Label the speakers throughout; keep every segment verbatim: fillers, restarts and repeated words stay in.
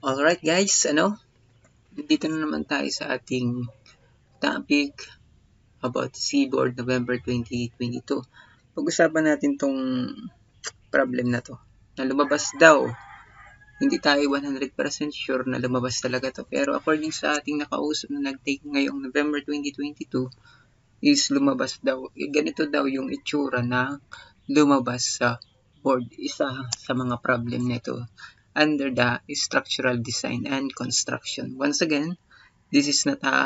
Speaker 1: Alright guys, ano? Dito na naman tayo sa ating topic about Seaboard November twenty twenty-two. Pag-usapan natin tong problem na to. Na lumabas daw. Hindi tayo one hundred percent sure na lumabas talaga to. Pero according sa ating nakausap na nag-take ngayong November twenty twenty-two, is lumabas daw. E, ganito daw yung itsura na lumabas sa board. Isa sa mga problem nito under the structural design and construction. Once again, this is not a,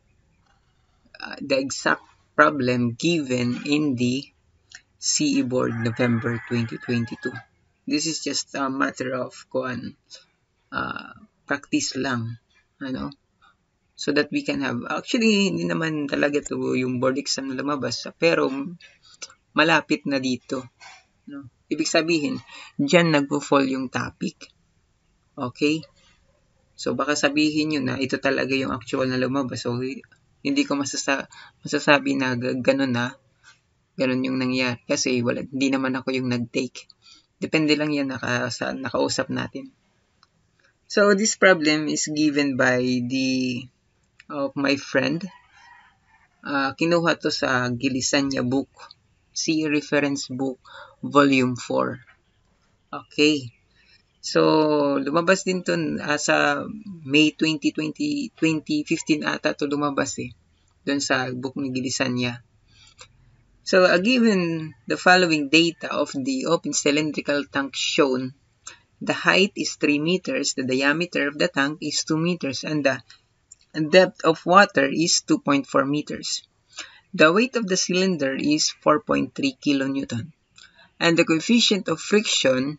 Speaker 1: uh, the exact problem given in the C E board November twenty twenty-two. This is just a matter of kuan, uh, practice lang, ano, so that we can have, actually hindi naman talaga to yung board exam na lumabas, pero malapit na dito, no? Ibig sabihin, dyan nagpo-fall yung topic. Okay? So, baka sabihin nyo na ito talaga yung actual na lumabas. So, hindi ko masasa masasabi na gano'n na. Gano'n yung nangyari. Kasi wala, hindi naman ako yung nag-take. Depende lang yan naka, sa nakausap natin. So, this problem is given by the of my friend. Uh, kinuha to sa Gilisanya book. C Reference Book, Volume four. Okay. So, lumabas din to uh, sa May twenty twenty, twenty fifteen ata to lumabas eh. Doon sa book ni Gilisanya. So, uh, given the following data of the open cylindrical tank shown, the height is three meters, the diameter of the tank is two meters, and the depth of water is two point four meters. The weight of the cylinder is four point three kilonewton, and the coefficient of friction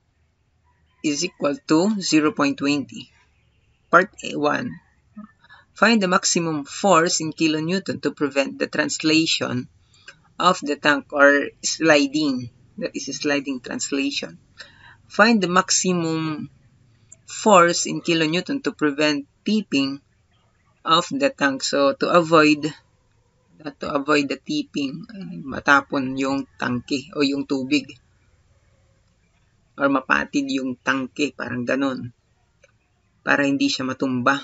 Speaker 1: is equal to zero point two zero. Part one. Find the maximum force in kilonewton to prevent the translation of the tank or sliding. That is a sliding translation. Find the maximum force in kilonewton to prevent tipping of the tank. So, to avoid to avoid the tipping, matapon yung tangke o yung tubig. Or mapatid yung tangke, parang ganon. Para hindi siya matumba.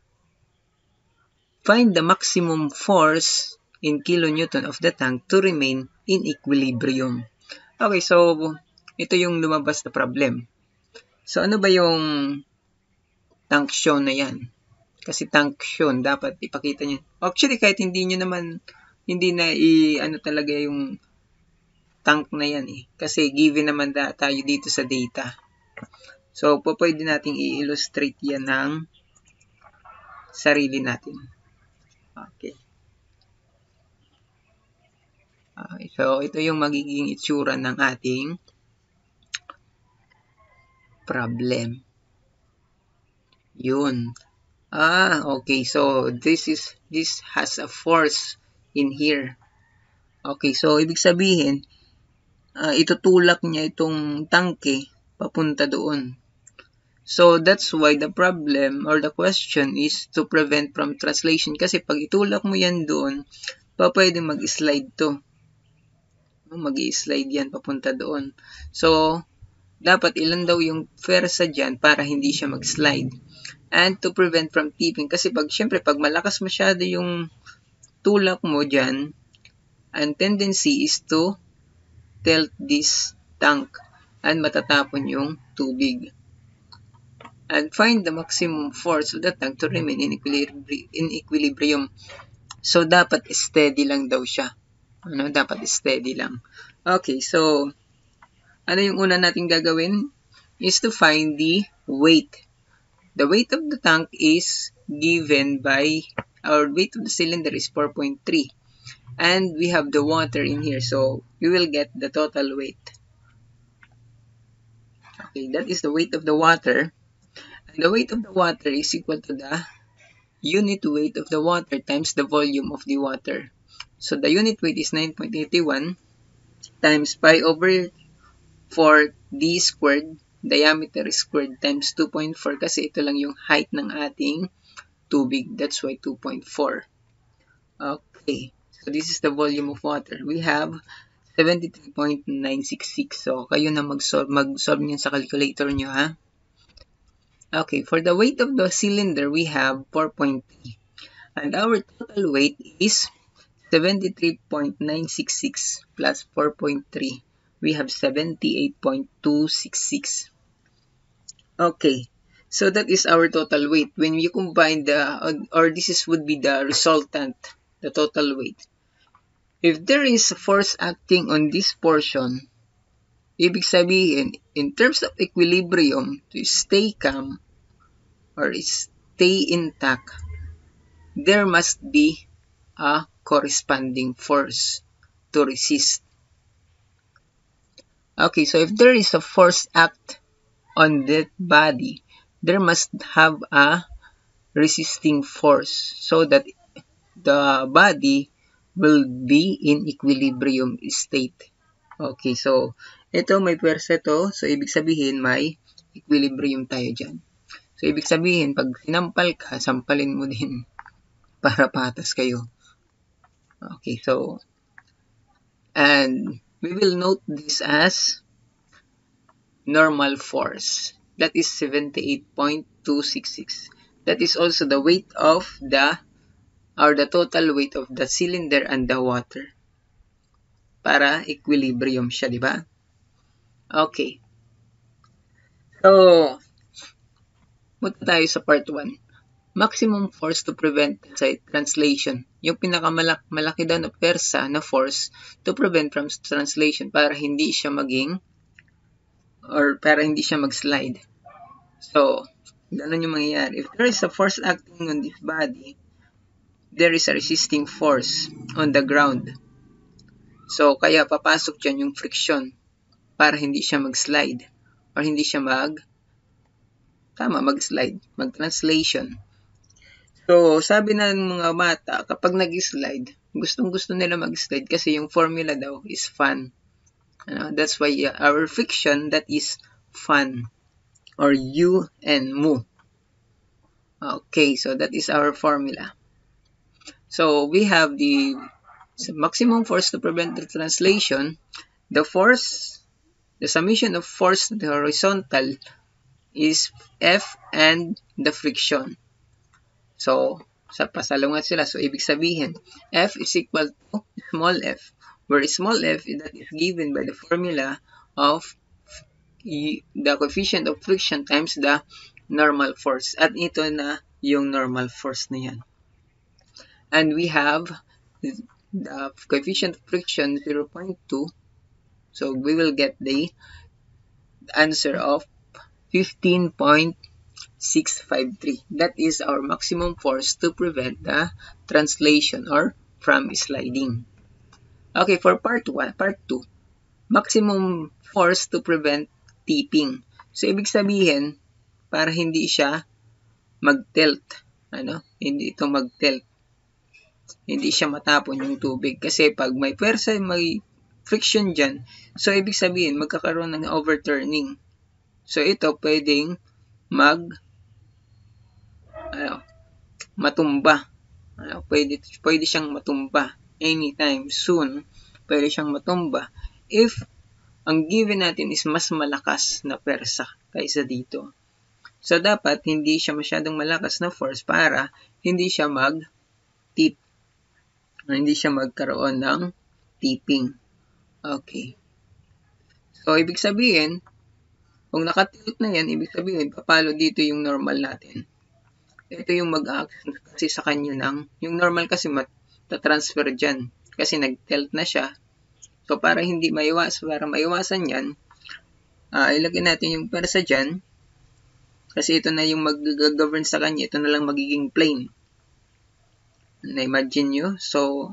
Speaker 1: Find the maximum force in kilonewton of the tank to remain in equilibrium. Okay, so ito yung lumabas na problem. So ano ba yung tank shown na yan? Kasi tank shown, dapat ipakita nyo. Actually, kahit hindi nyo naman, hindi na i, ano talaga yung tank na yan eh. Kasi given naman da, tayo dito sa data. So, po pwede nating i-illustrate yan ng sarili natin. Okay. Okay. So, ito yung magiging itsura ng ating problem. Yun. Ah, okay. So, this is, this has a force in here. Okay. So, ibig sabihin, uh, itutulak niya itong tangke papunta doon. So, that's why the problem or the question is to prevent from translation. Kasi pag itulak mo yan doon, pa pwede mag-slide to. Mag-i-slide yan papunta doon. So, dapat ilan daw yung fersa dyan para hindi siya mag-slide. And to prevent from tipping. Kasi pag, syempre, pag malakas masyado yung tulak mo dyan, ang tendency is to tilt this tank and matatapon yung tubig. And find the maximum force of the tank to remain in equilibrium. In equilibrium. So, dapat steady lang daw siya. Ano? Dapat steady lang. Okay, so, ano yung una natin gagawin? Is to find the weight. The weight of the tank is given by, our weight of the cylinder is four point three. And we have the water in here. So, we will get the total weight. Okay, that is the weight of the water. And the weight of the water is equal to the unit weight of the water times the volume of the water. So, the unit weight is nine point eight one times pi over four d squared, diameter squared times two point four kasi ito lang yung height ng ating tubig. That's why two point four. Okay. So, this is the volume of water. We have seventy-three point nine six six. So, kayo na mag-solve, mag-solve niyan sa calculator nyo, ha? Okay, for the weight of the cylinder, we have four point three. And our total weight is seventy-three point nine six six plus four point three. We have seventy-eight point two six six. Okay, so that is our total weight. When you combine the, or this is would be the resultant, the total weight. If there is a force acting on this portion, ibig sabihin, in terms of equilibrium, to stay calm or stay intact, there must be a corresponding force to resist. Okay, so if there is a force act on that body, there must have a resisting force so that the body will be in equilibrium state. Okay, so ito may pwersa to, so ibig sabihin may equilibrium tayo dyan. So ibig sabihin, pag sinampal ka, sampalin mo din para patas kayo. Okay, so, and we will note this as normal force. That is seventy-eight point two six six. That is also the weight of the, or the total weight of the cylinder and the water. Para equilibrium siya, di ba? Okay. So, punta tayo sa part one. Maximum force to prevent translation. Yung pinakamalaki daw na persa na force to prevent from translation para hindi siya maging or para hindi siya mag-slide. So, ganun yung mangyayari. If there is a force acting on this body, there is a resisting force on the ground. So, kaya papasok dyan yung friction para hindi siya mag-slide or hindi siya mag tama, mag-slide, mag-translation. So, sabi ng mga bata, kapag nag-slide, gustong-gusto nila mag-slide kasi yung formula daw is fun. Uh, that's why uh, our friction, that is fun. Or U and mu. Okay, so that is our formula. So, we have the maximum force to prevent the translation. The force, the summation of force to the horizontal is F and the friction. So, sa pasalungat sila. So, ibig sabihin, F is equal to small f, where small f that is given by the formula of the coefficient of friction times the normal force. At ito na yung normal force na yan. And we have the coefficient of friction zero point two. So, we will get the answer of fifteen point six five three. That is our maximum force to prevent the translation or from sliding. Okay, for part one, part two, maximum force to prevent tipping. So, ibig sabihin, para hindi siya mag-tilt, ano, hindi ito mag-tilt. Hindi siya matapon yung tubig. Kasi pag may pwersa, may friction dyan, so ibig sabihin, magkakaroon ng overturning. So, ito pwedeng mag ano, matumba. Ano, pwede, pwede siyang matumba. Anytime soon, pwede siyang matumba. If ang given natin is mas malakas na persa kaysa dito. So, dapat hindi siya masyadong malakas na force para hindi siya mag-tip. Hindi siya magkaroon ng tipping. Okay. So, ibig sabihin, kung nakatilt na yan, ibig sabihin, papalo dito yung normal natin. Ito yung mag-action kasi sa kanya ng, yung normal kasi mat-transfer dyan. Kasi nag-tilt na siya. So, para hindi maiwas, para maiwasan yan, uh, ilagay natin yung persa dyan. Kasi ito na yung mag-govern sa kanya. Ito na lang magiging plane. Na-imagine nyo? So,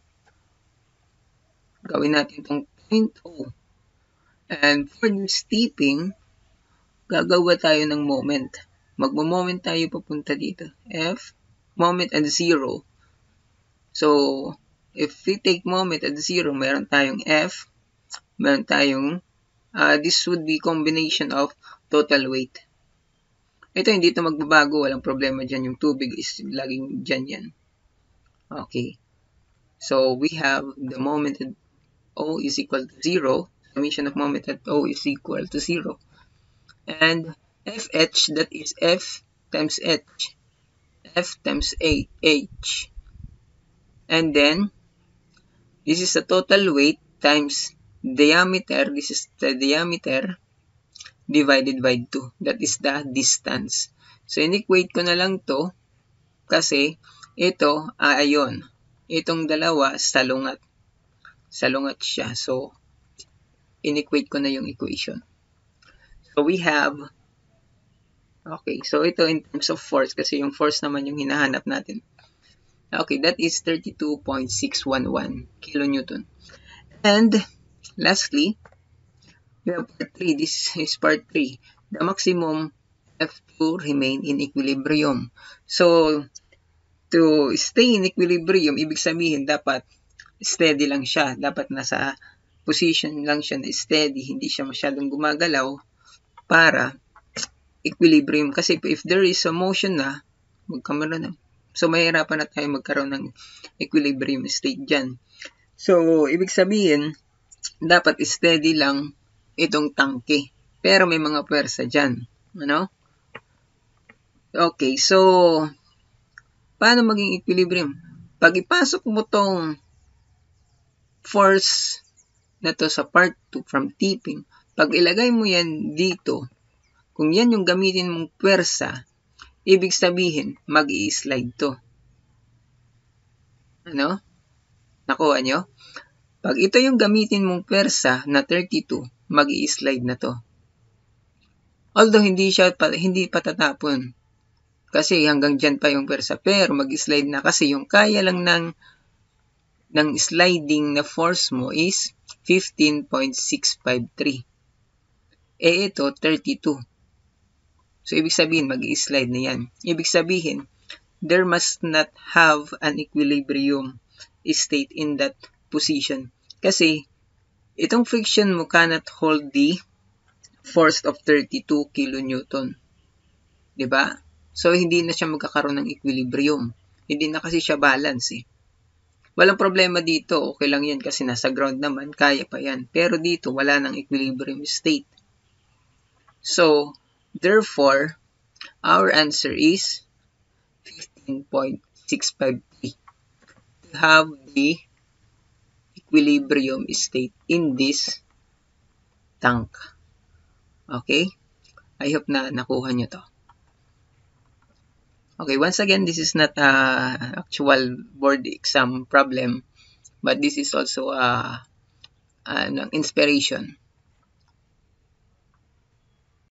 Speaker 1: gawin natin itong point O. And for this tipping, gagawa tayo ng moment. Magmo-moment tayo papunta dito. F, moment at zero. So, if we take moment at zero, meron tayong F, meron tayong, uh, this would be combination of total weight. Ito, hindi ito magbabago. Walang problema dyan. Yung tubig is laging dyan yan. Okay. So, we have the moment at O is equal to zero. Summation of moment at O is equal to zero. And Fh, that is F times H, F times A, H. And then, this is the total weight times diameter. This is the diameter divided by two. That is the distance. So, in-equate ko na lang to kasi ito, ayon. Itong dalawa, salungat. Salungat siya. So, in-equate ko na yung equation. So, we have, okay, so ito in terms of force kasi yung force naman yung hinahanap natin. Okay, that is thirty-two point six one one kilonewton. And lastly, we have part three. This is part three. The maximum F two remain in equilibrium. So, to stay in equilibrium, ibig sabihin dapat steady lang siya. Dapat nasa position lang siya na steady. Hindi siya masyadong gumagalaw para equilibrium. Kasi if there is a motion na, magkamaroon na. So, mahirapan na tayo magkaroon ng equilibrium state dyan. So, ibig sabihin, dapat steady lang itong tangke. Pero may mga pwersa dyan. Ano? Okay, so, paano maging equilibrium? Pag ipasok mo tong force na to sa part two from tipping, pag ilagay mo yan dito, kung yan yung gamitin mong pwersa, ibig sabihin, mag-i-slide to. Ano? Nakuha nyo? Pag ito yung gamitin mong pwersa na thirty-two, mag-i-slide na to. Although, hindi siya, hindi patatapon. Kasi hanggang dyan pa yung pwersa. Pero mag-slide na kasi yung kaya lang ng, ng sliding na force mo is fifteen point six five three. Eh ito, thirty-two. So, ibig sabihin, mag-i-slide na yan. Ibig sabihin, there must not have an equilibrium state in that position. Kasi, itong friction mo cannot hold the force of thirty-two kilonewton. Diba? So, hindi na siya magkakaroon ng equilibrium. Hindi na kasi siya balance eh. Walang problema dito. Okay lang yan kasi nasa ground naman. Kaya pa yan. Pero dito, wala ng equilibrium state. So, therefore, our answer is fifteen point six five three. To have the equilibrium state in this tank. Okay? I hope na nakuha nyo to. Okay, once again, this is not an actual board exam problem, but this is also a, an inspiration